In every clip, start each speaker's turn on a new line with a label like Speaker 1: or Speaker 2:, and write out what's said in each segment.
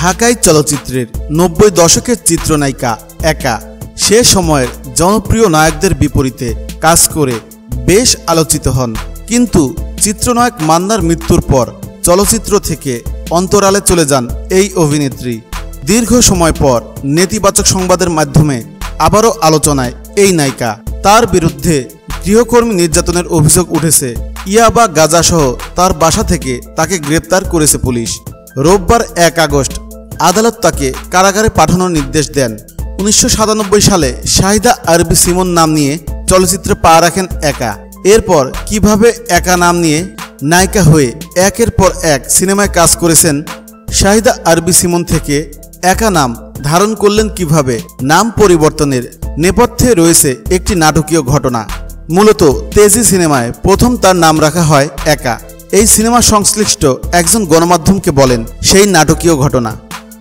Speaker 1: ঢাকাই চলচ্চিত্রের 90 দশকের চিত্রনায়িকা একা সে সময়ের জনপ্রিয় নায়কদের বিপরীতে কাজ করে বেশ আলোচিত হন। কিন্তু চিত্রনায়ক মান্নার মৃত্যুর পর চলচ্চিত্র থেকে অন্তরালে চলে যান এই অভিনেত্রী। দীর্ঘ সময় পর নেতিবাচক সংবাদের মাধ্যমে আবারও আলোচনায় এই নায়িকা। তার বিরুদ্ধে গৃহকর্মী নির্যাতনের অভিযোগ উঠেছে। ইয়াবা গাঁজাসহ তার বাসা থেকে তাকে গ্রেপ্তার করেছে পুলিশ। রোববার 1 আগস্ট আদালত তাকে কারাগারে পাঠানোর নির্দেশ দেন। 1997 সালে শাহিদা আরবি সিমন নাম নিয়ে চলচ্চিত্রে পা রাখেন একা। এরপর কিভাবে একা নাম নিয়ে নায়িকা হয়ে একের পর এক সিনেমায় কাজ করেছেন। শাহিদা আরবি সিমন থেকে একা নাম ধারণ করলেন কিভাবে, নাম পরিবর্তনের নেপথ্যে রয়েছে একটি নাটকীয় ঘটনা। মূলত তেজি সিনেমায় প্রথম তার নাম রাখা হয় একা। এই সিনেমা সংশ্লিষ্ট একজন গণমাধ্যমকে বলেন সেই নাটকীয় ঘটনা।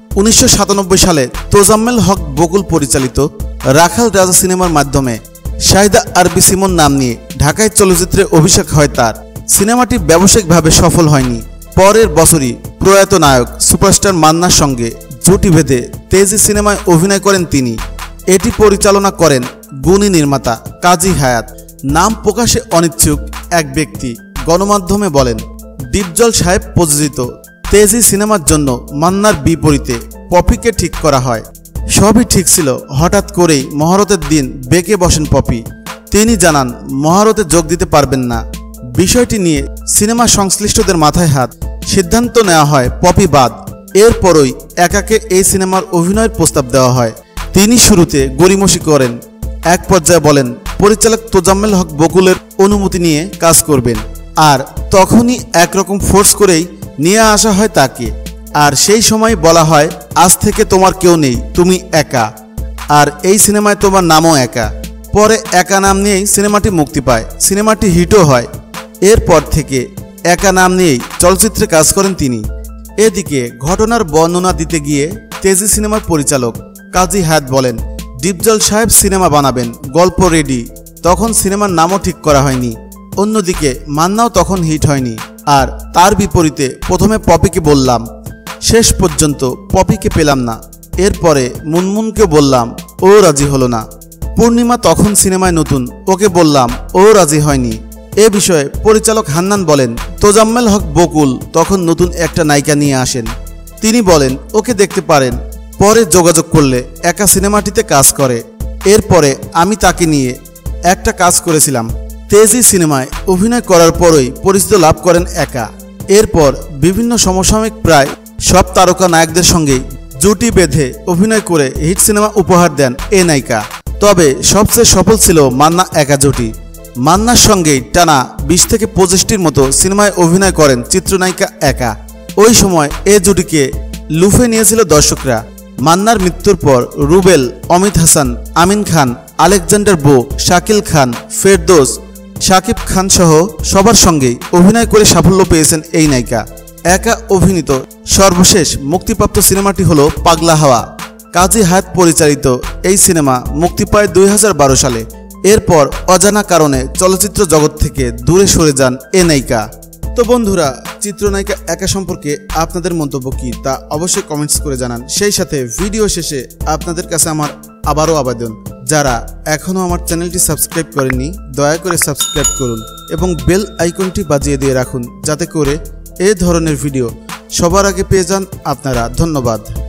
Speaker 1: 1997 সালে তোজাম্মেল হক বকুল পরিচালিত রাখাল রাজা সিনেমার মাধ্যমে শাহিদা আরবি সিমন নাম নিয়ে ঢাকায় চলচ্চিত্রে অভিষেক হয় তার। সিনেমাটি ব্যবসায়িকভাবে সফল হয়নি। পরের বছরই প্রয়াত নায়ক সুপারস্টার মান্নার সঙ্গে জুটি বেঁধে তেজি সিনেমায় অভিনয় করেন তিনি। এটি পরিচালনা করেন গুণী নির্মাতা কাজী হায়াত। নাম প্রকাশে অনিচ্ছুক এক ব্যক্তি গণমাধ্যমে বলেন, ডিপজল সাহেব প্রযোজিত তেজি সিনেমার জন্য মান্নার বিপরীতে পপিকে ঠিক করা হয়। সবই ঠিক ছিল, হঠাৎ করেই মহরতের দিন বেঁকে বসেন পপি। তিনি জানান মহরতে যোগ দিতে পারবেন না। বিষয়টি নিয়ে সিনেমা সংশ্লিষ্টদের মাথায় হাত। সিদ্ধান্ত নেওয়া হয় পপি বাদ। এরপরই একাকে এই সিনেমার অভিনয়ের প্রস্তাব দেওয়া হয়। তিনি শুরুতে গড়িমসি করেন। এক পর্যায়ে বলেন পরিচালক তোজাম্মেল হক বকুলের অনুমতি নিয়ে কাজ করবেন। আর তখনই একরকম ফোর্স করেই নিয়ে আসা হয় তাকে। আর সেই সময় বলা হয় আজ থেকে তোমার কেউ নেই, তুমি একা। আর এই সিনেমায় তোমার নামও একা। পরে একা নাম নিয়েই সিনেমাটি মুক্তি পায়। সিনেমাটি হিটও হয়। এরপর থেকে একা নাম নিয়েই চলচ্চিত্রে কাজ করেন তিনি। এদিকে ঘটনার বর্ণনা দিতে গিয়ে তেজি সিনেমার পরিচালক কাজী হায়াত বলেন, ডিপজল সাহেব সিনেমা বানাবেন, গল্প রেডি। তখন সিনেমার নামও ঠিক করা হয়নি। অন্যদিকে মান্নাও তখন হিট হয়নি। আর তার বিপরীতে প্রথমে পপিকে বললাম, শেষ পর্যন্ত পপিকে পেলাম না। এরপরে মুনমুনকে বললাম, ও রাজি হলো না। পূর্ণিমা তখন সিনেমায় নতুন, ওকে বললাম, ও রাজি হয়নি। এ বিষয়ে পরিচালক হান্নান বলেন, তোজাম্মেল হক বকুল তখন নতুন একটা নায়িকা নিয়ে আসেন। তিনি বলেন ওকে দেখতে পারেন। পরে যোগাযোগ করলে একা সিনেমাটিতে কাজ করে। এরপরে আমি তাকে নিয়ে একটা কাজ করেছিলাম। তেজি সিনেমায় অভিনয় করার পরই পরিচিত লাভ করেন একা। এরপর বিভিন্ন সমসাময়িক প্রায় সব তারকা নায়কদের সঙ্গেই জুটি বেঁধে অভিনয় করে হিট সিনেমা উপহার দেন এ নায়িকা। তবে সবচেয়ে সফল ছিল মান্না একা জুটি। মান্নার সঙ্গেই টানা 20 থেকে 25টির মতো সিনেমায় অভিনয় করেন চিত্রনায়িকা একা। ওই সময় এ জুটিকে লুফে নিয়েছিল দর্শকরা। মান্নার মৃত্যুর পর রুবেল, অমিত হাসান, আমিন খান, আলেকজান্ডার বো, শাকিল খান, ফেরদৌস, শাকিব খান সহ সবার সঙ্গেই অভিনয় করে সাফল্য পেয়েছেন এই নায়িকা। একা অভিনীত সর্বশেষ মুক্তিপ্রাপ্ত সিনেমাটি হলো পাগলা হাওয়া। কাজী হায়াত পরিচালিত এই সিনেমা মুক্তি পায় 2012 সালে। এরপর অজানা কারণে চলচ্চিত্র জগৎ থেকে দূরে সরে যান এ নায়িকা। তো বন্ধুরা, চিত্রনায়িকা একা সম্পর্কে আপনাদের মন্তব্য কি তা অবশ্যই কমেন্টস করে জানান। সেই সাথে ভিডিও শেষে আপনাদের কাছে আমার আবারও আবেদন, যারা এখনও আমার চ্যানেলটি সাবস্ক্রাইব করেননি দয়া করে সাবস্ক্রাইব করুন এবং বেল আইকনটি বাজিয়ে দিয়ে রাখুন, যাতে করে এই ধরনের ভিডিও সবার আগে পেয়ে যান আপনারা। ধন্যবাদ।